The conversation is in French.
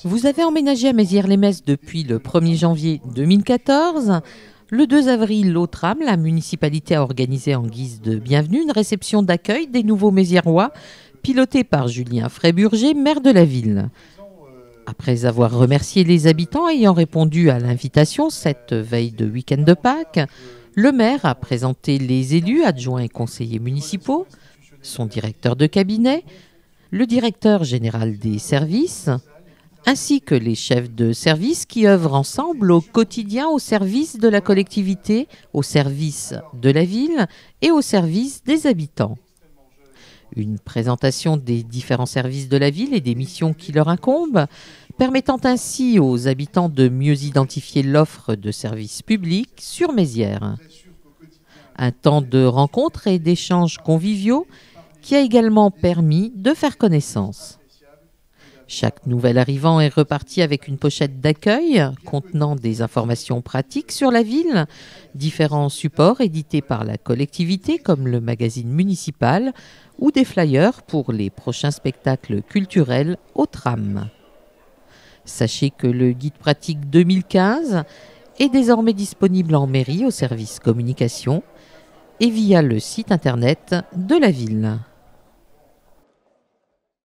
Vous avez emménagé à Mézières-les-Messes depuis le 1er janvier 2014. Le 2 avril, au tram, la municipalité a organisé en guise de bienvenue une réception d'accueil des nouveaux Mézièrois, pilotée par Julien Fréburger, maire de la ville. Après avoir remercié les habitants ayant répondu à l'invitation cette veille de week-end de Pâques, le maire a présenté les élus, adjoints et conseillers municipaux, son directeur de cabinet, le directeur général des services, ainsi que les chefs de service qui œuvrent ensemble au quotidien au service de la collectivité, au service de la ville et au service des habitants. Une présentation des différents services de la ville et des missions qui leur incombent, permettant ainsi aux habitants de mieux identifier l'offre de services publics sur Mézières. Un temps de rencontres et d'échanges conviviaux qui a également permis de faire connaissance. Chaque nouvel arrivant est reparti avec une pochette d'accueil contenant des informations pratiques sur la ville, différents supports édités par la collectivité comme le magazine municipal ou des flyers pour les prochains spectacles culturels au tram. Sachez que le guide pratique 2015 est désormais disponible en mairie au service communication et via le site internet de la ville.